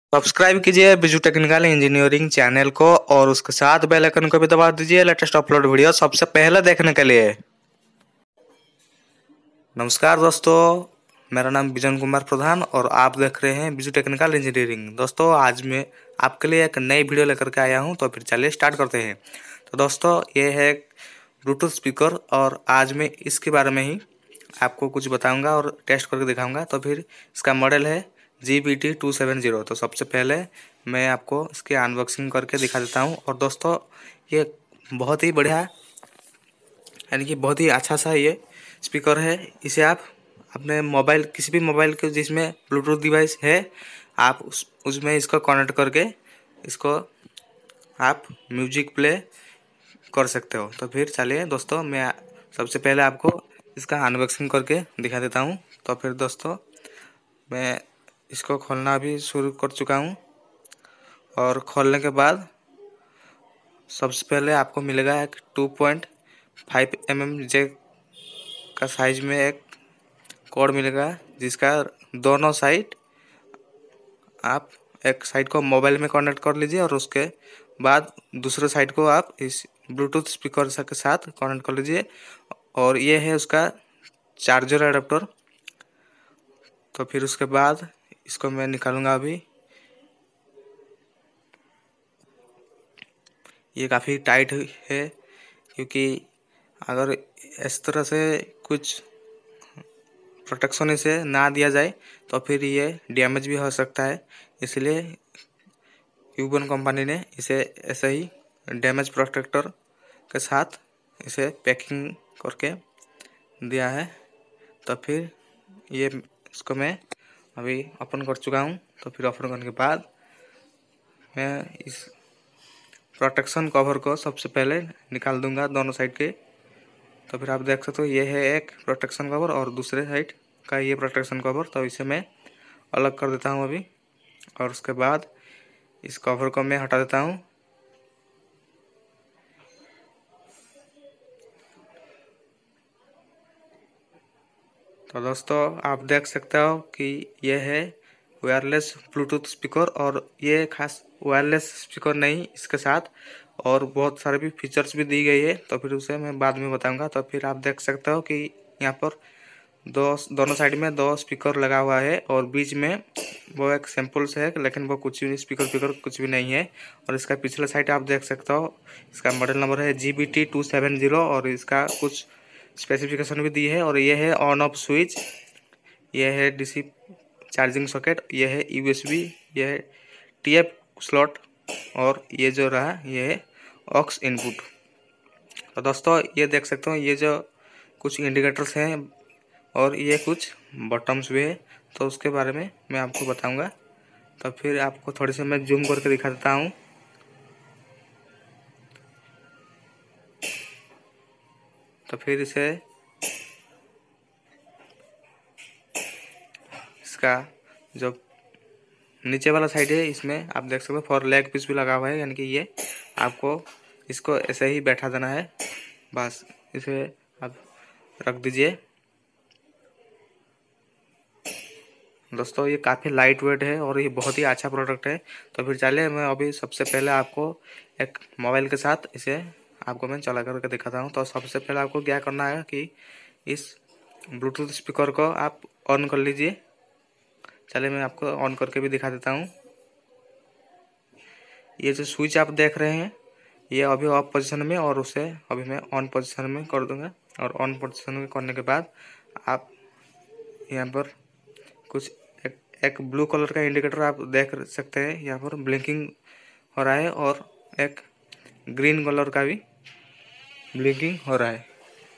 Subscribe कीजिए Biju technical engineering channel को और उसके साथ बेल आइकन को भी दबा दीजिए लेटेस्ट अपलोड वीडियो सबसे पहले देखने के लिए। नमस्कार दोस्तों, मेरा नाम विजन कुमार प्रधान और आप देख रहे हैं बिजू टेक्निकल इंजीनियरिंग। दोस्तों आज मैं आपके लिए एक नई वीडियो लेकर के आया हूं, तो फिर चलिए स्टार्ट करते हैं। तो दोस्तों ये है ब्लूटूथ स्पीकर और आज मैं इसके बारे में ही आपको कुछ बताऊंगा और टेस्ट करके दिखाऊंगा। तो फिर इसका मॉडल है GBT270। तो सबसे पहले मैं आपको इसकी अनबॉक्सिंग करके दिखा देता हूं। और दोस्तों ये बहुत ही बढ़िया यानी कि बहुत ही अच्छा सा ये स्पीकर है। इसे आप अपने मोबाइल किसी भी मोबाइल के जिसमें ब्लूटूथ डिवाइस है आप उसमें इसको कनेक्ट करके इसको आप म्यूजिक प्ले कर सकते हो। तो फिर चलिए दोस्तों मैं सबसे पहले आपको इसका अनबॉक्सिंग करके दिखा देता हूँ। तो फिर दोस्तों मैं इसको खोलना भी शुरू कर चुका हूँ और खोलने के बाद सबसे पहले आपको मिलेगा एक 2.5 mm जैक का साइज में एक कॉर्ड मिलेगा, जिसका दोनों साइड आप एक साइड को मोबाइल में कनेक्ट कर लीजिए और उसके बाद दूसरे साइड को आप इस ब्लूटूथ स्पीकर के साथ कनेक्ट कर लीजिए। और ये है उसका चार्जर एडाप्टर। तो फिर उसके बाद इसको मैं निकालूंगा अभी। ये काफ़ी टाइट है क्योंकि अगर इस तरह से कुछ प्रोटेक्शन इसे ना दिया जाए तो फिर ये डैमेज भी हो सकता है। इसलिए क्यूबन कंपनी ने इसे ऐसे ही डैमेज प्रोटेक्टर के साथ इसे पैकिंग करके दिया है। तो फिर ये इसको मैं अभी ओपन कर चुका हूँ। तो फिर ओपन करने के बाद मैं इस प्रोटेक्शन कवर को सबसे पहले निकाल दूंगा दोनों साइड के। तो फिर आप देख सकते हो ये है एक प्रोटेक्शन कवर और दूसरे साइड का ये प्रोटेक्शन कवर। तो इसे मैं अलग कर देता हूँ अभी और उसके बाद इस कवर को मैं हटा देता हूँ। तो दोस्तों आप देख सकते हो कि यह है वायरलेस ब्लूटूथ स्पीकर और ये खास वायरलेस स्पीकर नहीं, इसके साथ और बहुत सारे भी फीचर्स भी दी गई है। तो फिर उसे मैं बाद में बताऊंगा। तो फिर आप देख सकते हो कि यहाँ पर दोनों साइड में 2 स्पीकर लगा हुआ है और बीच में वो एक सैंपल से है, लेकिन वो कुछ भी स्पीकर कुछ भी नहीं है। और इसका पिछला साइड आप देख सकते हो, इसका मॉडल नंबर है GBT270 और इसका कुछ स्पेसिफिकेशन भी दी है। और ये है ऑन ऑफ स्विच, ये है DC चार्जिंग सॉकेट, ये है USB, ये है TF स्लॉट और ये जो रहा ये है ऑक्स इनपुट। तो दोस्तों ये देख सकते हो ये जो कुछ इंडिकेटर्स हैं और ये कुछ बटन्स भी है। तो उसके बारे में मैं आपको बताऊंगा। तो फिर आपको थोड़ी सी मैं जूम करके दिखा देता हूँ। तो फिर इसका जो नीचे वाला साइड है इसमें आप देख सकते हो फॉर लेग पीस भी लगा हुआ है, यानी कि ये आपको इसको ऐसे ही बैठा देना है, बस इसे आप रख दीजिए। दोस्तों ये काफ़ी लाइट वेट है और ये बहुत ही अच्छा प्रोडक्ट है। तो फिर चलिए मैं अभी सबसे पहले आपको एक मोबाइल के साथ इसे आपको मैं चला करके दिखाता हूँ। तो सबसे पहले आपको क्या करना है कि इस ब्लूटूथ स्पीकर को आप ऑन कर लीजिए। चलिए मैं आपको ऑन करके भी दिखा देता हूँ। ये जो स्विच आप देख रहे हैं ये अभी ऑफ पोजीशन में और उसे अभी मैं ऑन पोजीशन में कर दूंगा। और ऑन पोजीशन में करने के बाद आप यहाँ पर कुछ एक ब्लू कलर का इंडिकेटर आप देख सकते हैं, यहाँ पर ब्लिंकिंग हो रहा है और एक ग्रीन कलर का भी ब्लिंकिंग हो रहा है।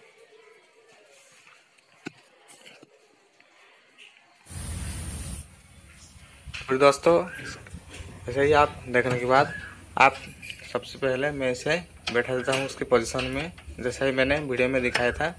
फिर दोस्तों ऐसे ही आप देखने के बाद आप सबसे पहले मैं इसे बैठा देता हूँ उसकी पोजीशन में, जैसा ही मैंने वीडियो में दिखाया था।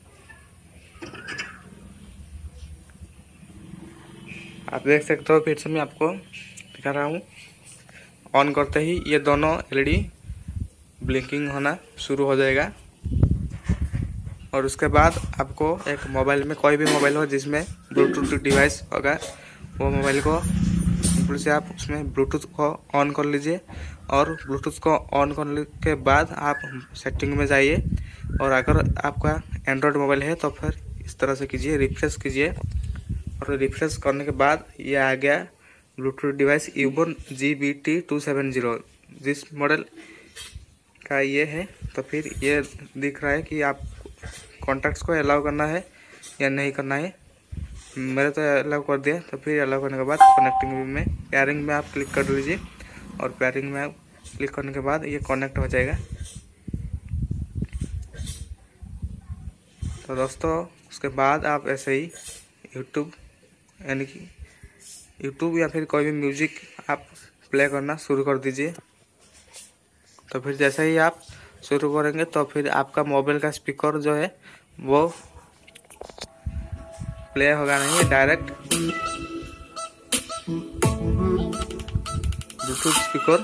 आप देख सकते हो, फिर से मैं आपको दिखा रहा हूँ। ऑन करते ही ये दोनों LED ब्लिंकिंग होना शुरू हो जाएगा और उसके बाद आपको एक मोबाइल में कोई भी मोबाइल हो जिसमें ब्लूटूथ डिवाइस होगा वो मोबाइल को सिंपल से आप उसमें ब्लूटूथ को ऑन कर लीजिए और ब्लूटूथ को ऑन करने के बाद आप सेटिंग में जाइए और अगर आपका एंड्रॉयड मोबाइल है तो फिर इस तरह से कीजिए, रिफ्रेश कीजिए और रिफ्रेश करने के बाद ये आ गया ब्लूटूथ डिवाइस यूबोन GBT270 जिस मॉडल का ये है। तो फिर ये दिख रहा है कि आप कॉन्टैक्ट्स को अलाउ करना है या नहीं करना है। मैंने तो अलाउ कर दिया। तो फिर अलाउ करने के बाद कनेक्टिंग में पेयरिंग में आप क्लिक कर लीजिए और पेयरिंग में आप क्लिक करने के बाद ये कनेक्ट हो जाएगा। तो दोस्तों उसके बाद आप ऐसे ही यूट्यूब यानी कि यूट्यूब या फिर कोई भी म्यूजिक आप प्ले करना शुरू कर दीजिए। तो फिर जैसे ही आप शुरू करेंगे तो फिर आपका मोबाइल का स्पीकर जो है वो प्ले होगा नहीं, डायरेक्ट ब्लूटूथ स्पीकर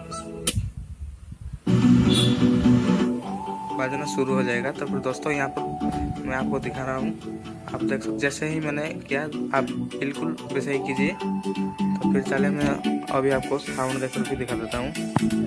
बजना शुरू हो जाएगा। तो फिर दोस्तों यहाँ पर मैं आपको दिखा रहा हूँ, आप देख सकते जैसे ही मैंने किया आप बिल्कुल वैसे ही कीजिए। तो फिर चले मैं अभी आपको साउंड देकर भी दिखा देता हूँ।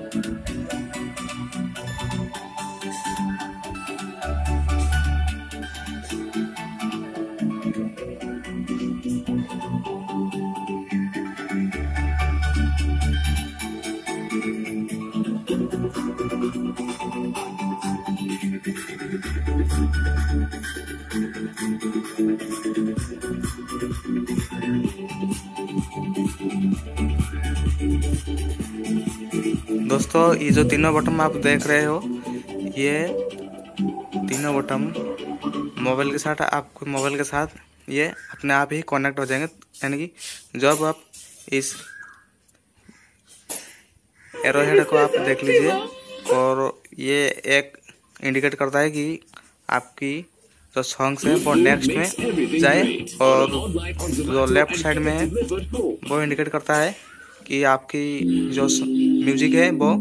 दोस्तों ये जो तीनों बटन आप देख रहे हो, ये तीनों बटन मोबाइल के साथ आपको मोबाइल के साथ ये अपने आप ही कनेक्ट हो जाएंगे। यानी कि जब आप इस एरो हेड को आप देख लीजिए और ये एक इंडिकेट करता है कि आपकी जो सॉन्ग्स है वो नेक्स्ट में जाए और जो लेफ्ट साइड में है वो इंडिकेट करता है कि आपकी जो म्यूजिक है वो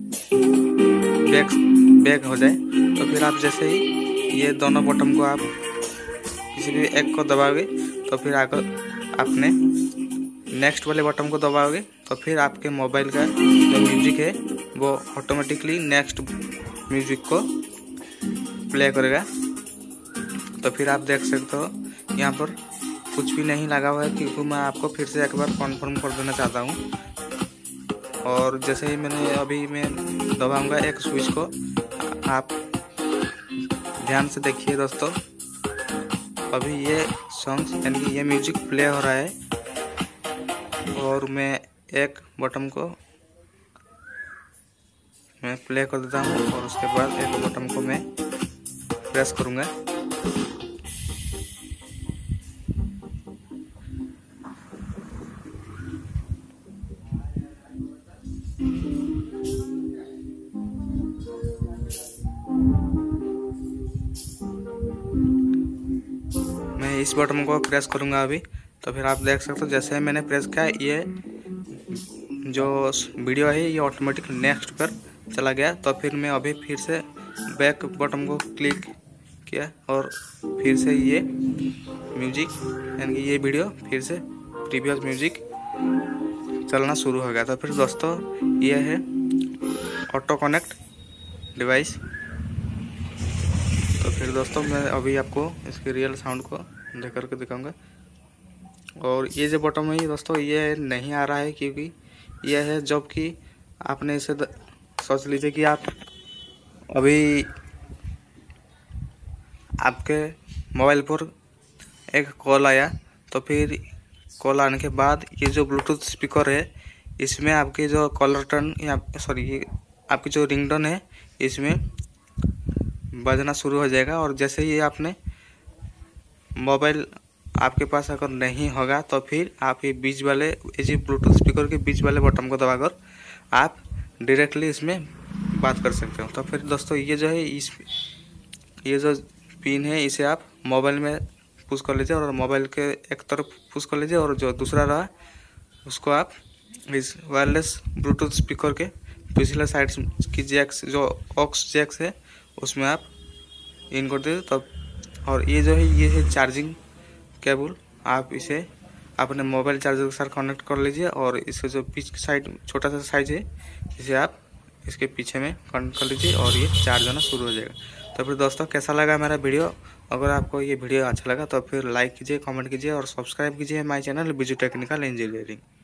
बैक हो जाए। तो फिर आप जैसे ही ये दोनों बटन को आप किसी भी एक को दबाओगे तो फिर आकर आपने नेक्स्ट वाले बटन को दबाओगे तो फिर आपके मोबाइल का जो म्यूजिक है वो ऑटोमेटिकली नेक्स्ट म्यूजिक को प्ले करेगा। तो फिर आप देख सकते हो यहाँ पर कुछ भी नहीं लगा हुआ है, क्योंकि मैं आपको फिर से एक बार कॉन्फर्म कर देना चाहता हूँ। और जैसे ही मैंने अभी मैं दबाऊंगा एक स्विच को, आप ध्यान से देखिए दोस्तों, अभी ये सॉन्ग्स यानी कि ये म्यूजिक प्ले हो रहा है और मैं एक बटन को मैं प्ले कर देता हूँ और उसके बाद एक बटन को मैं प्रेस करूँगा। मैं इस बटन को प्रेस करूंगा अभी। तो फिर आप देख सकते हो जैसे ही मैंने प्रेस किया ये जो वीडियो है ये ऑटोमेटिक नेक्स्ट पर चला गया। तो फिर मैं अभी फिर से बैक बटन को क्लिक किया और फिर से ये म्यूजिक यानी कि ये वीडियो फिर से प्रीवियस म्यूजिक चलना शुरू हो गया। तो फिर दोस्तों ये है ऑटो कनेक्ट डिवाइस। तो फिर दोस्तों मैं अभी आपको इसके रियल साउंड को देख करके दिखाऊंगा। और ये जो बटन है दोस्तों ये नहीं आ रहा है, क्योंकि यह है जब कि आपने इसे सोच लीजिए कि आप अभी आपके मोबाइल पर एक कॉल आया, तो फिर कॉल आने के बाद ये जो ब्लूटूथ स्पीकर है इसमें आपकी जो कॉलर टर्न या सॉरी आपकी जो रिंगटोन है इसमें बजना शुरू हो जाएगा। और जैसे ही आपने मोबाइल आपके पास अगर नहीं होगा तो फिर आप ये बीच वाले इसी ब्लूटूथ स्पीकर के बीच वाले बटन को दबाकर आप डायरेक्टली इसमें बात कर सकते हो। तो फिर दोस्तों ये जो है ये जो पिन है इसे आप मोबाइल में पुश कर लीजिए और मोबाइल के एक तरफ पुश कर लीजिए और जो दूसरा रहा उसको आप इस वायरलेस ब्लूटूथ स्पीकर के पिछले साइड की जैक्स जो ऑक्स जैक्स है उसमें आप इन कर दीजिए। तब और ये जो है ये है चार्जिंग केबल, आप इसे अपने मोबाइल चार्जर के साथ कनेक्ट कर लीजिए और इसका जो पीछे साइड छोटा सा साइज है इसे आप इसके पीछे में कनेक्ट कर लीजिए और ये चार्ज होना शुरू हो जाएगा। तो फिर दोस्तों कैसा लगा मेरा वीडियो? अगर आपको ये वीडियो अच्छा लगा तो फिर लाइक कीजिए, कमेंट कीजिए और सब्सक्राइब कीजिए हमारे चैनल बिजू टेक्निकल इंजीनियरिंग।